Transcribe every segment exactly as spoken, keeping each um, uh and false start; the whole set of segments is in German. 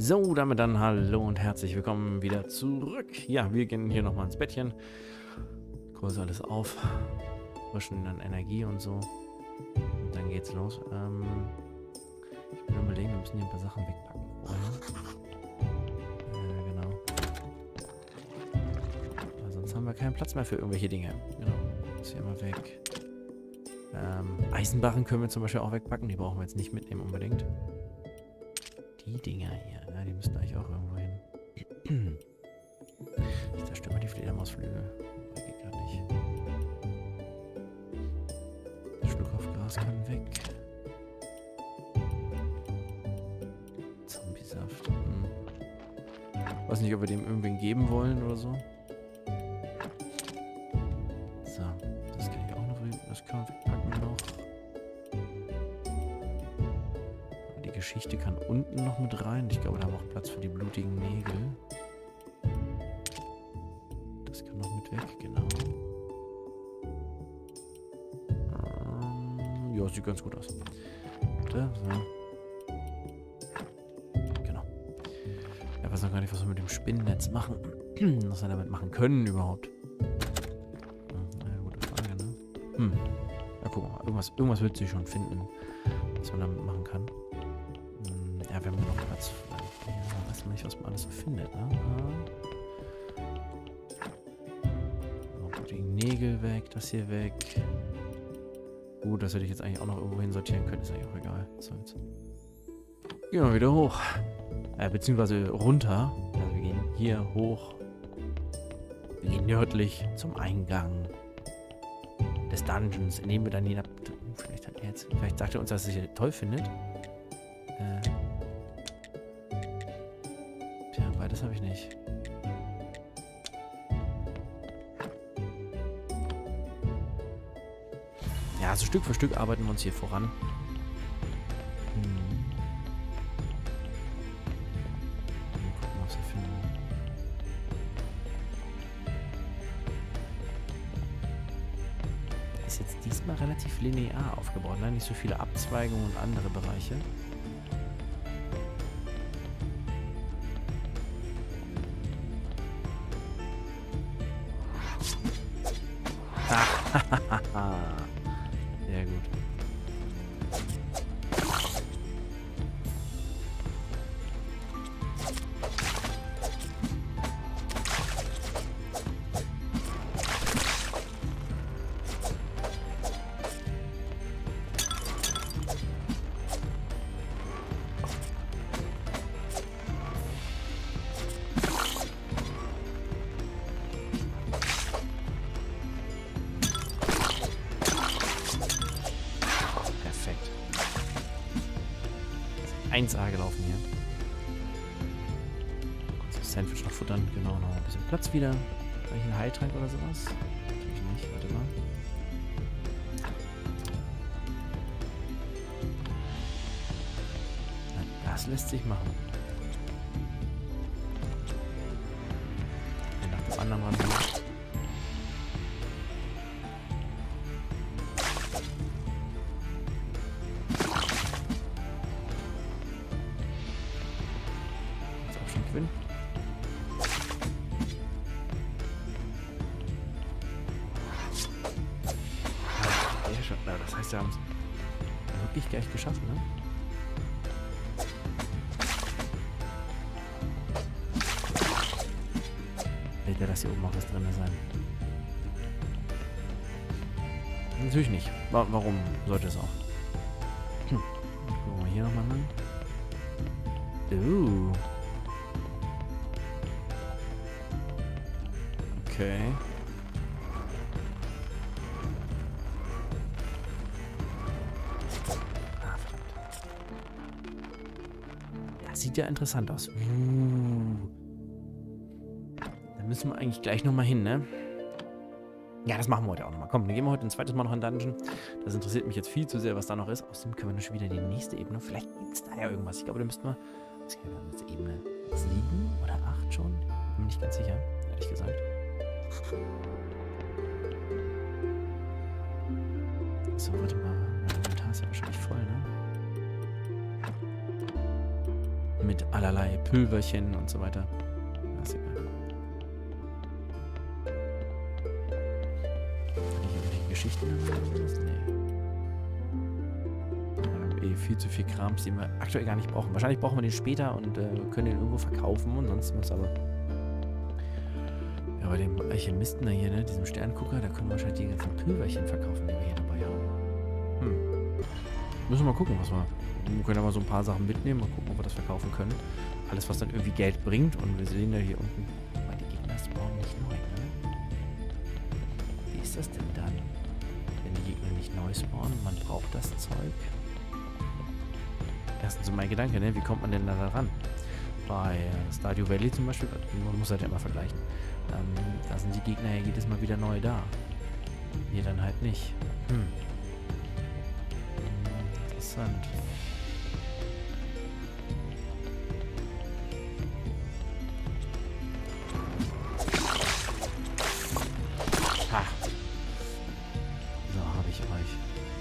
So, damit dann hallo und herzlich willkommen wieder zurück. Ja, wir gehen hier nochmal ins Bettchen. Kurz alles auf. Frischen dann Energie und so. Und dann geht's los. Ähm, ich bin überlegen, wir müssen hier ein paar Sachen wegpacken. Ja, genau. Aber sonst haben wir keinen Platz mehr für irgendwelche Dinge. Genau. Das hier mal weg. Ähm, Eisenbarren können wir zum Beispiel auch wegpacken. Die brauchen wir jetzt nicht mitnehmen unbedingt. Die Dinger hier, ja, die müssten eigentlich auch irgendwo hin. Ich zerstöre mal die Fledermausflügel. Das geht gerade nicht. Schluckaufgras kann weg. Zombiesaft. Hm. Weiß nicht, ob wir dem irgendwen geben wollen oder so. So, das kann ich auch noch. Das kann man wegpacken noch. Die Geschichte kann unten noch mit rein. Ich glaube, da haben wir auch Platz für die blutigen Nägel. Das kann noch mit weg, genau. Ähm, ja, sieht ganz gut aus. Warte, so. Genau. Ich weiß noch gar nicht, was wir mit dem Spinnennetz machen. Was wir damit machen können überhaupt. Hm, na ja, gute Frage, ne? Hm. Ja, guck mal. Irgendwas, irgendwas wird sie schon finden, was man damit machen kann. Ja, wir haben noch Platz. Ja, weiß man nicht, was man alles so findet, ne? Noch die Nägel weg, das hier weg. Gut, das hätte ich jetzt eigentlich auch noch irgendwo hin sortieren können. Ist eigentlich auch egal. So, jetzt gehen wir wieder hoch. Äh, beziehungsweise runter. Also wir gehen hier hoch. Wir gehen nördlich zum Eingang des Dungeons, in dem wir dann hinab... Vielleicht hat er jetzt... Vielleicht sagt er uns, dass er es hier toll findet. Äh... Das habe ich nicht. Ja, so Stück für Stück arbeiten wir uns hier voran. Hm. Mal gucken, was wir finden. Ist jetzt diesmal relativ linear aufgebaut, ne? Nicht so viele Abzweigungen und andere Bereiche. Sehr gut. eins A gelaufen hier. Kurz das Sandwich noch futtern. Genau, noch ein bisschen Platz wieder. Vielleicht ein Heiltrank oder sowas? Natürlich nicht. Warte mal. Na, das lässt sich machen. Ein nach dem anderen ran. Das heißt, wir haben es wirklich gleich geschafft, ne? Wird ja das hier oben auch was drin sein? Natürlich nicht. Warum sollte es auch? Hm. Gucken wir hier nochmal lang. Uh. Okay. Sieht ja interessant aus. Uh. Da müssen wir eigentlich gleich nochmal hin, ne? Ja, das machen wir heute auch nochmal. Komm, dann gehen wir heute ein zweites Mal noch in Dungeon. Das interessiert mich jetzt viel zu sehr, was da noch ist. Außerdem können wir dann schon wieder die nächste Ebene. Vielleicht gibt es da ja irgendwas. Ich glaube, da müssten wir... Was ist das, Ebene sieben oder acht schon? Bin mir nicht ganz sicher, ehrlich gesagt. So, warte mal. Mein Inventar ist ja wahrscheinlich voll, ne? mit allerlei Pülverchen und so weiter. Das ist egal. Kann ich irgendwelche Geschichten oder was? Nee. Eh viel zu viel Krams, den wir aktuell gar nicht brauchen. Wahrscheinlich brauchen wir den später und äh, können den irgendwo verkaufen und sonst was, aber ja, bei dem Alchemisten da hier, ne, diesem Sterngucker, da können wir wahrscheinlich die ganzen Pülverchen verkaufen, die wir hier dabei haben. Hm. Müssen wir mal gucken, was wir... Wir können aber so ein paar Sachen mitnehmen, mal gucken, ob wir das verkaufen können. Alles, was dann irgendwie Geld bringt und wir sehen ja hier unten, weil die Gegner spawnen nicht neu, ne? Wie ist das denn dann, wenn die Gegner nicht neu spawnen und man braucht das Zeug? Erstens so mein Gedanke, ne? Wie kommt man denn da ran? Bei äh, Stardew Valley zum Beispiel, man muss halt immer vergleichen, ähm, da sind die Gegner ja jedes Mal wieder neu da. Hier dann halt nicht. Hm. Interessant. Ha. So, habe ich euch.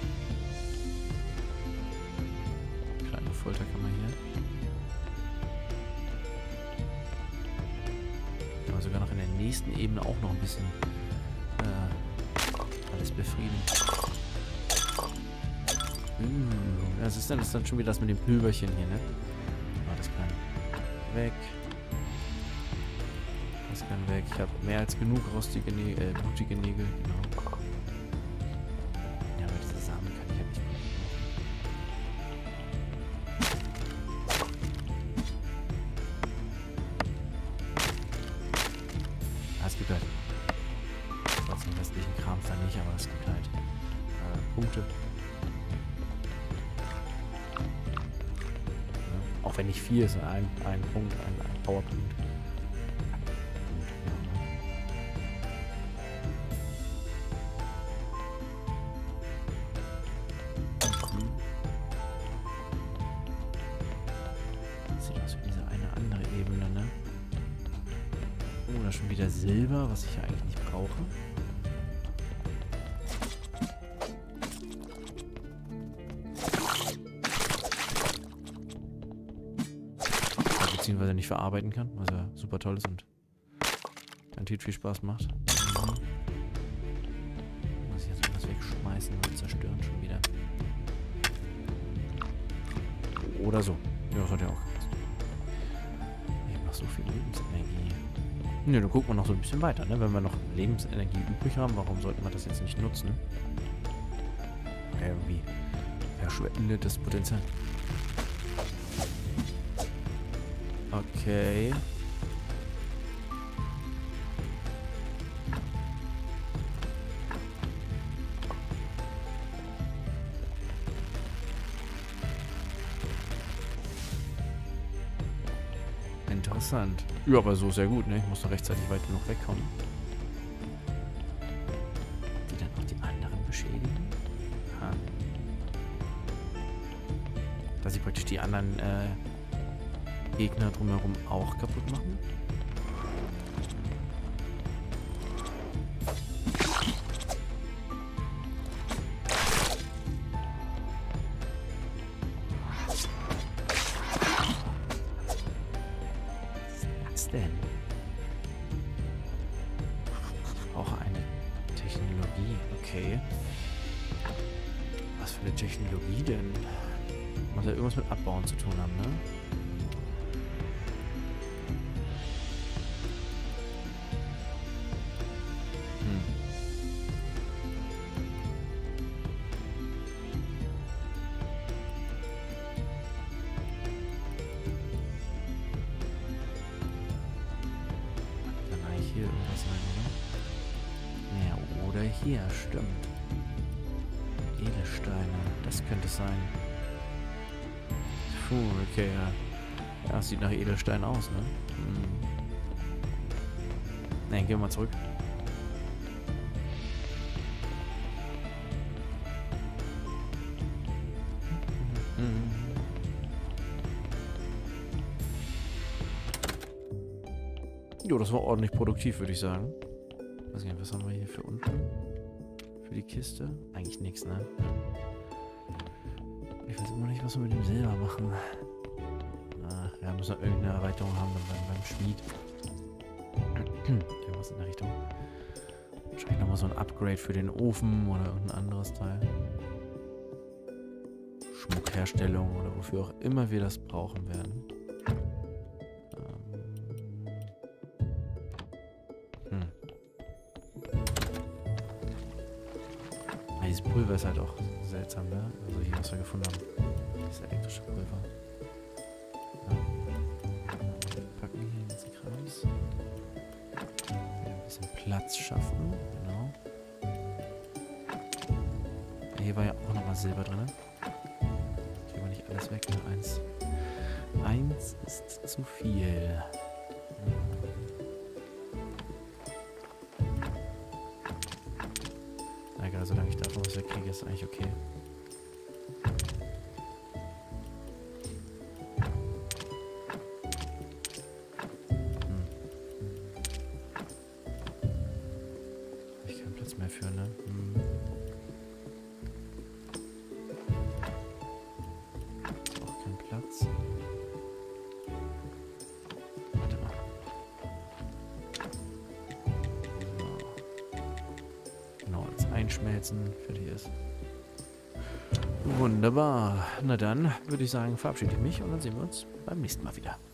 Kleine Folterkammer hier. Aber sogar noch in der nächsten Ebene auch noch ein bisschen äh, alles befrieden. Hm, was ist denn das dann schon wieder das mit dem Pülverchen hier, ne? Ah, das kann weg. Das kann weg. Ich habe mehr als genug rostige Nägel, äh, blutige Nägel, genau. Ja, aber diese Samen kann ich ja nicht mehr brauchen. Ah, es gibt halt was den restlichen Kram da nicht, aber es gibt halt äh, Punkte. Auch wenn nicht viel ist, ein, ein Punkt, ein, ein Powerpunkt. Sieht aus wie diese eine andere Ebene, ne? Oh, da schon wieder Silber, was ich ja eigentlich nicht brauche. Beziehungsweise nicht verarbeiten kann, was ja super toll ist und garantiert viel Spaß macht. Mhm. Muss ich jetzt irgendwas wegschmeißen und zerstören schon wieder. Oder so. Ja, das hat ja auch gepasst. Ich hab noch so viel Lebensenergie. Ne, dann gucken wir noch so ein bisschen weiter, ne? Wenn wir noch Lebensenergie übrig haben, warum sollten wir das jetzt nicht nutzen? Irgendwie verschwendetes Potenzial. Okay. Interessant. Ja, aber so sehr gut, ne? Ich muss noch rechtzeitig weit genug wegkommen. Die dann auch die anderen beschädigen? Aha. Dass sie praktisch die anderen äh, Gegner drumherum auch kaputt machen. Was ist das denn? Auch eine Technologie. Okay. Was für eine Technologie denn? Muss ja irgendwas mit Abbauen zu tun haben, ne? Hier irgendwas sein, oder? Ja, oder hier, stimmt. Edelsteine, das könnte es sein. Puh, okay, ja. Ja, sieht nach Edelstein aus, ne? Hm. Ne, gehen wir mal zurück. Hm. Jo, das war ordentlich produktiv, würde ich sagen. Weiß nicht, was haben wir hier für unten? Für die Kiste? Eigentlich nichts, ne? Ich weiß immer nicht, was wir mit dem Silber machen. Ah. Ja, müssen wir irgendeine Erweiterung haben beim, beim Schmied. Irgendwas in der Richtung. Wahrscheinlich nochmal so ein Upgrade für den Ofen oder irgendein anderes Teil. Schmuckherstellung oder wofür auch immer wir das brauchen werden. Ähm. Hm. Ah, dieses Pulver ist halt auch seltsam, ne? Also hier, was wir gefunden haben. Dieses elektrische Pulver. Ja. Packen wir hier jetzt die Krams. Wieder ein bisschen Platz schaffen. Genau. Hier war ja auch nochmal Silber drin. Kriegen wir nicht alles weg. Ne? Eins. Eins ist zu viel. Na egal, solange ich davon was wegkriege, ist eigentlich okay. Mehr für, ne? Hm. Auch kein Platz. Warte mal. So. Genau, als einschmelzen fertig ist. Wunderbar. Na dann würde ich sagen, verabschiede ich mich und dann sehen wir uns beim nächsten Mal wieder.